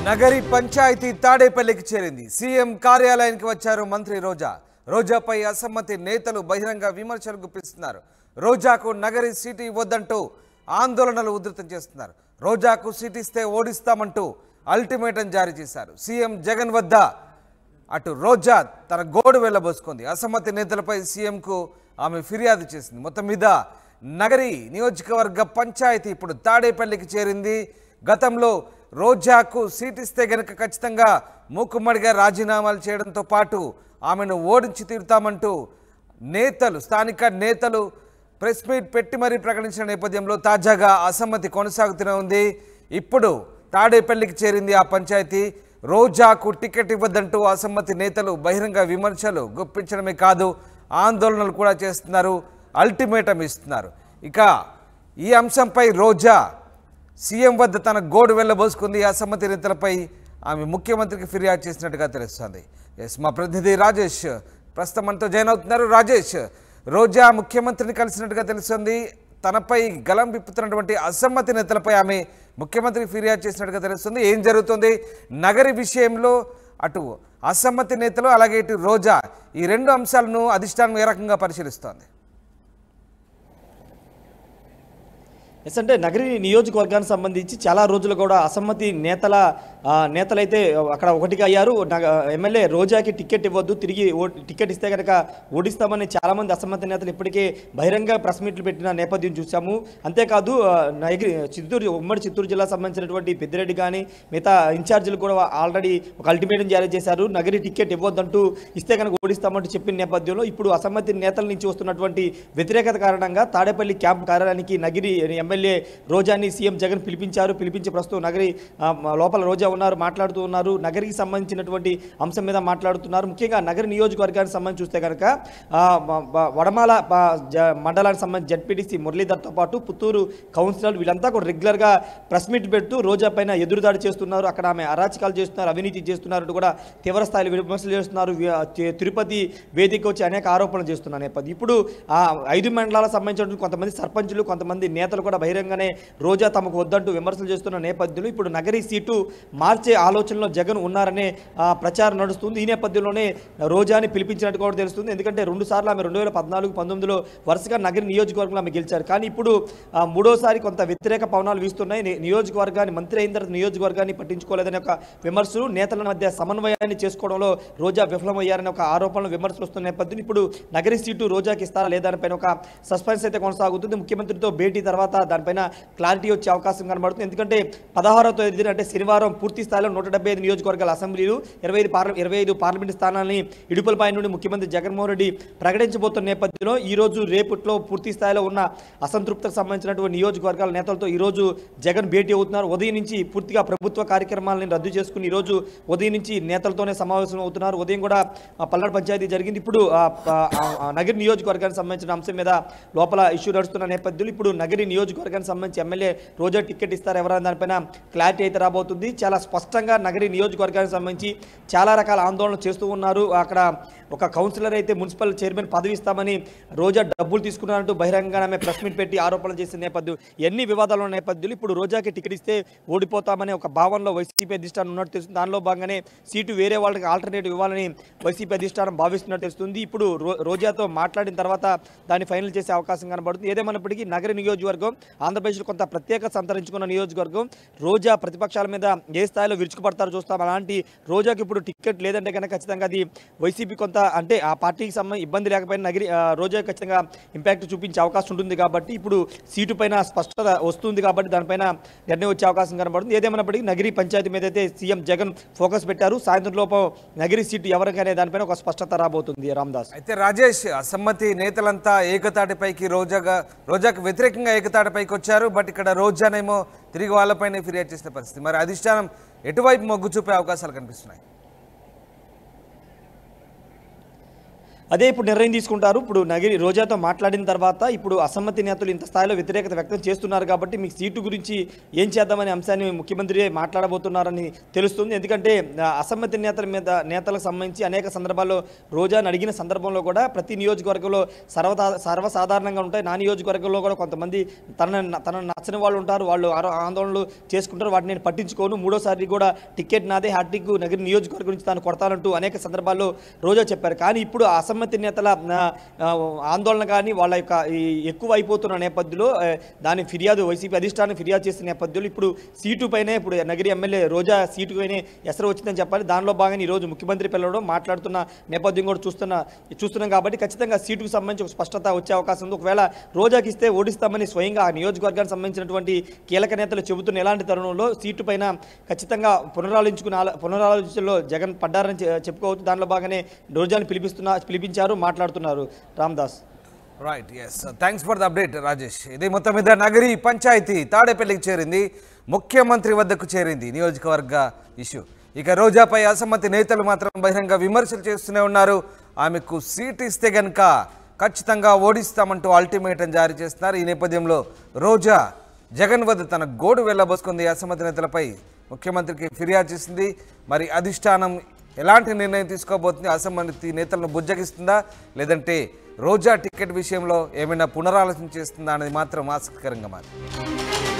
నగరి పంచాయతీ తాడేపల్లికి చేరింది. సీఎం కార్యాలయానికి వచ్చారు మంత్రి రోజా. రోజాపై అసమ్మతి నేతలు బహిరంగ విమర్శలు గుప్పిస్తున్నారు. రోజాకు నగరి సీటు ఇవ్వొద్దంటూ ఆందోళనలు ఉధృతం చేస్తున్నారు. రోజాకు సీటు ఇస్తే ఓడిస్తామంటూ అల్టిమేటం జారీ చేశారు. సీఎం జగన్ వద్ద అటు రోజా తన గోడు వెళ్ళబోసుకుంది. అసమ్మతి నేతలపై సీఎంకు ఆమె ఫిర్యాదు చేసింది. మొత్తం మీద నగరి నియోజకవర్గ పంచాయతీ ఇప్పుడు తాడేపల్లికి చేరింది. గతంలో రోజాకు సీట్ ఇస్తే గనక ఖచ్చితంగా మూకుమ్మడిగా రాజీనామాలు చేయడంతో పాటు ఆమెను ఓడించి తీరుతామంటూ నేతలు స్థానిక నేతలు ప్రెస్ మీట్ పెట్టి మరీ ప్రకటించిన నేపథ్యంలో తాజాగా అసమ్మతి కొనసాగుతూనే ఉంది. ఇప్పుడు తాడేపల్లికి చేరింది ఆ పంచాయతీ. రోజాకు టికెట్ ఇవ్వద్దంటూ అసమ్మతి నేతలు బహిరంగ విమర్శలు గుప్పించడమే కాదు, ఆందోళనలు కూడా చేస్తున్నారు, అల్టిమేటం ఇస్తున్నారు. ఇక ఈ అంశంపై రోజా సీఎం వద్ద తన గోడు వెళ్ళబోసుకుంది. అసమ్మతి నేతలపై ఆమె ముఖ్యమంత్రికి ఫిర్యాదు చేసినట్టుగా తెలుస్తుంది. మా ప్రతినిధి రాజేష్ ప్రస్తుతం మనతో జాయిన్ అవుతున్నారు. రాజేష్, రోజా ముఖ్యమంత్రిని కలిసినట్టుగా తెలుస్తుంది. తనపై గలం విప్పుతున్నటువంటి అసమ్మతి నేతలపై ఆమె ముఖ్యమంత్రికి ఫిర్యాదు చేసినట్టుగా తెలుస్తుంది. ఏం జరుగుతుంది నగరి విషయంలో? అటు అసమ్మతి నేతలు అలాగే ఇటు రోజా, ఈ రెండు అంశాలను అధిష్టానం ఏ రకంగా పరిశీలిస్తోంది? అంటే నగరి నియోజకవర్గానికి సంబంధించి చాలా రోజులు కూడా అసమ్మతి నేతలైతే అక్కడ ఒకటిగా అయ్యారు. ఎమ్మెల్యే రోజాకి టికెట్ ఇవ్వద్దు, తిరిగి టికెట్ ఇస్తే కనుక ఓడిస్తామని చాలామంది అసమ్మతి నేతలు ఇప్పటికే బహిరంగ ప్రెస్ మీట్లు పెట్టిన నేపథ్యం చూసాము. అంతేకాదు ఉమ్మడి చిత్తూరు జిల్లా సంబంధించినటువంటి పెద్దిరెడ్డి కానీ మిగతా ఇన్ఛార్జీలు కూడా ఆల్రెడీ ఒక అల్టిమేటం జారీ చేశారు. నగరి టికెట్ ఇవ్వద్దంటూ ఇస్తే కనుక ఓడిస్తామంటూ చెప్పిన నేపథ్యంలో ఇప్పుడు అసమ్మతి నేతల నుంచి వస్తున్నటువంటి వ్యతిరేకత కారణంగా తాడేపల్లి క్యాంప్ కార్యాలయానికి నగిరి ఎమ్మెల్యే రోజాని సీఎం జగన్ పిలిపించి ప్రస్తుతం నగరి లోపల రోజా మాట్లాడుతూ ఉన్నారు. నగరికి సంబంధించినటువంటి అంశం మీద మాట్లాడుతున్నారు. ముఖ్యంగా నగరి నియోజకవర్గానికి సంబంధించి చూస్తే కనుక వడమాల మండలానికి సంబంధించి జడ్పీటీసీ మురళీధర్తో పాటు పుత్తూరు కౌన్సిలర్ వీళ్ళంతా కూడా రెగ్యులర్గా ప్రెస్ మీట్ పెడుతూ రోజా పైన ఎదురుదాడి చేస్తున్నారు. అక్కడ ఆమె అరాచకాలు చేస్తున్నారు, అవినీతి చేస్తున్నారు కూడా తీవ్ర స్థాయిలో విమర్శలు చేస్తున్నారు. తిరుపతి వేదిక వచ్చి అనేక ఆరోపణలు చేస్తున్న నేపథ్యం ఇప్పుడు 5 మండలాలకు సంబంధించినటువంటి కొంతమంది సర్పంచులు, కొంతమంది నేతలు కూడా బహిరంగానే రోజా తమకు వద్దంటూ విమర్శలు చేస్తున్న నేపథ్యంలో ఇప్పుడు నగరి సీటు మార్చే ఆలోచనలో జగన్ ఉన్నారనే ప్రచారం నడుస్తుంది. ఈ నేపథ్యంలోనే రోజాని పిలిపించినట్టు కూడా తెలుస్తుంది. ఎందుకంటే 2 సార్లు ఆమె 2014-19లో వరుసగా నగరి నియోజకవర్గంలో ఆమె గెలిచారు. కానీ ఇప్పుడు మూడోసారి కొంత వ్యతిరేక పవనాలు వీస్తున్నాయి. నియోజకవర్గాన్ని మంత్రి అయిన తర్వాత నియోజకవర్గాన్ని పట్టించుకోలేదనే ఒక విమర్శలు, నేతల మధ్య సమన్వయాన్ని చేసుకోవడంలో రోజా విఫలమయ్యారనే ఒక ఆరోపణలు, విమర్శలు వస్తున్న నేపథ్యం ఇప్పుడు నగరి సీటు రోజాకి ఇస్తారా లేదా దానిపైన ఒక సస్పెన్స్ అయితే కొనసాగుతుంది. ముఖ్యమంత్రితో భేటీ తర్వాత దానిపైన క్లారిటీ వచ్చే అవకాశం కనబడుతుంది. ఎందుకంటే 16వ తేదీన అంటే శనివారం పూర్తి స్థాయిలో 175 నియోజకవర్గాల అసెంబ్లీలు 25 పార్లమెంటు స్థానాలని ఇడుపులపై నుండి ముఖ్యమంత్రి జగన్మోహన్ రెడ్డి ప్రకటించబోతున్న నేపథ్యంలో ఈ రోజు రేపట్లో పూర్తి స్థాయిలో ఉన్న అసంతృప్తికి సంబంధించినటువంటి నియోజకవర్గాల నేతలతో ఈ రోజు జగన్ భేటీ అవుతున్నారు. ఉదయం నుంచి పూర్తిగా ప్రభుత్వ కార్యక్రమాలను రద్దు చేసుకుని ఈ రోజు ఉదయం నుంచి నేతలతోనే సమావేశం అవుతున్నారు. ఉదయం కూడా పల్నాడు పంచాయతీ జరిగింది. ఇప్పుడు నగరి నియోజకవర్గానికి సంబంధించిన అంశం మీద లోపల ఇష్యూ నడుస్తున్న నేపథ్యంలో ఇప్పుడు నగరి నియోజకవర్గానికి సంబంధించి ఎమ్మెల్యే రోజా టికెట్ ఇస్తారు ఎవరైనా దానిపైన క్లారిటీ అయితే రాబోతుంది. చాలా స్పష్టంగా నగరి నియోజకవర్గానికి సంబంధించి చాలా రకాల ఆందోళనలు చేస్తూ ఉన్నారు. అక్కడ ఒక కౌన్సిలర్ అయితే మున్సిపల్ చైర్మన్ పదవి ఇస్తామని రోజా డబ్బులు తీసుకున్నారంటూ బహిరంగంగా ప్రెస్ మీట్ పెట్టి ఆరోపణలు చేసిన నేపథ్యం, ఎన్ని వివాదాలు ఉన్న నేపథ్యంలో ఇప్పుడు రోజాకి టికెట్ ఇస్తే ఓడిపోతామనే ఒక భావనలో వైసీపీ అధిష్టానం ఉన్నట్టు తెలుస్తుంది. దానిలో భాగంగానే సీటు వేరే వాళ్ళకి ఆల్టర్నేటివ్ ఇవ్వాలని వైసీపీ అధిష్టానం భావిస్తున్నట్టు తెలుస్తుంది. ఇప్పుడు రోజాతో మాట్లాడిన తర్వాత దాన్ని ఫైనల్ చేసే అవకాశం కనబడుతుంది. ఏదేమైనప్పటికీ నగరి నియోజకవర్గం ఆంధ్రప్రదేశ్లో కొంత ప్రత్యేక సంతరించుకున్న నియోజకవర్గం. రోజా ప్రతిపక్షాల మీద ఏ స్థాయిలో విరుచుకుపడతారో చూస్తాం. అలాంటి రోజాకి ఇప్పుడు టికెట్ లేదంటే కనుక ఖచ్చితంగా అది వైసీపీ కొంత అంటే ఆ పార్టీకి సంబంధించి ఇబ్బంది లేకపోయినా రోజా ఖచ్చితంగా ఇంపాక్ట్ చూపించే అవకాశం ఉంటుంది. కాబట్టి ఇప్పుడు సీటు పైన స్పష్టత వస్తుంది కాబట్టి దానిపైన నిర్ణయం వచ్చే అవకాశం కనబడుతుంది. ఏదేమైనప్పటికీ నగరి పంచాయతీ మీద అయితే సీఎం జగన్ ఫోకస్ పెట్టారు. సాయంత్రం లోపు నగరి సీటు ఎవరికనే దానిపైన ఒక స్పష్టత రాబోతుంది. రామదాస్, అయితే రాజేష్, అసమ్మతి నేతలంతా ఏకతాటిపైకి రోజాకు వ్యతిరేకంగా ఏకతాటిపైకి వచ్చారు. బట్ ఇక్కడ రోజానేమో తిరిగి వాళ్ళపైన ఫిర్యాదు చేసిన పరిస్థితి. మరి అధిష్టానం ఎటువైపు మొగ్గు చూపే అవకాశాలు కనిపిస్తున్నాయి? అదే ఇప్పుడు నిర్ణయం తీసుకుంటారు. ఇప్పుడు నగిరి రోజాతో మాట్లాడిన తర్వాత ఇప్పుడు అసమ్మతి నేతలు ఇంత స్థాయిలో వ్యతిరేకత వ్యక్తం చేస్తున్నారు కాబట్టి మీకు సీటు గురించి ఏం చేద్దామనే అంశాన్ని ముఖ్యమంత్రి మాట్లాడబోతున్నారని తెలుస్తుంది. ఎందుకంటే అసమ్మతి నేతలకు సంబంధించి అనేక సందర్భాల్లో రోజాను అడిగిన సందర్భంలో కూడా ప్రతి నియోజకవర్గంలో సర్వసాధారణంగా ఉంటాయి. నా నియోజకవర్గంలో కూడా కొంతమంది తనను నచ్చని వాళ్ళు ఉంటారు, వాళ్ళు ఆందోళనలు చేసుకుంటారు, వాటిని నేను పట్టించుకోను, మూడోసారి కూడా టికెట్ నాదే, హ్యాట్రిక్ నగిరి నియోజకవర్గం నుంచి తాను కొడతానంటూ అనేక సందర్భాల్లో రోజా చెప్పారు. కానీ ఇప్పుడు అసమ్మతి నేతల ఆందోళన కానీ వాళ్ళ యొక్క ఎక్కువ అయిపోతున్న నేపథ్యంలో దాని ఫిర్యాదు వైసీపీ అధిష్టానం ఫిర్యాదు చేసిన నేపథ్యంలో ఇప్పుడు సీటు పైనే ఇప్పుడు నగిరి ఎమ్మెల్యే రోజా సీటు పైనే ఎసరు వచ్చిందని చెప్పాలి. దానిలో భాగంగా ఈరోజు ముఖ్యమంత్రి పిల్లడం మాట్లాడుతున్న నేపథ్యం కూడా చూస్తున్నాం కాబట్టి ఖచ్చితంగా సీటుకు సంబంధించి ఒక స్పష్టత వచ్చే అవకాశం ఉంది. ఒకవేళ రోజాకి ఇస్తే ఓడిస్తామని స్వయంగా ఆ నియోజకవర్గానికి సంబంధించినటువంటి కీలక నేతలు చెబుతున్న ఎలాంటి తరుణంలో సీటు పైన ఖచ్చితంగా పునరాలోచనలో జగన్ పడ్డారని చెప్పుకోవచ్చు. దానిలో భాగంగానే రోజాని పిలిపించారు, మాట్లాడుతున్నారు. Ramdas. Right, yes, thanks for the update Rajesh. ఇది మొత్తం మీద నగరి పంచాయతీ తాడేపల్లికి చేరింది, ముఖ్యమంత్రి వద్దకు చేరింది నియోజకవర్గ ఇష్యూ. ఇక రోజాపై అసమ్మతి నేతలు మాత్రం బహిరంగ విమర్శలు చేస్తూనే ఉన్నారు. ఆమెకు సీట్ ఇస్తే గనక ఖచ్చితంగా ఓడిస్తామంటూ అల్టిమేటం జారీ చేస్తున్నారు. ఈ నేపథ్యంలో రోజా జగన్ వద్ద తన గోడు వెళ్ళబోసుకుంది. అసమ్మతి నేతలపై ముఖ్యమంత్రికి ఫిర్యాదు చేసింది. మరి అధిష్టానం ఎలాంటి నిర్ణయం తీసుకోబోతుంది? అసమ్మతి నేతలను బుజ్జగిస్తుందా, లేదంటే రోజా టికెట్ విషయంలో ఏమైనా పునరాలోచన చేస్తుందా అనేది మాత్రం ఆసక్తికరంగా మారింది.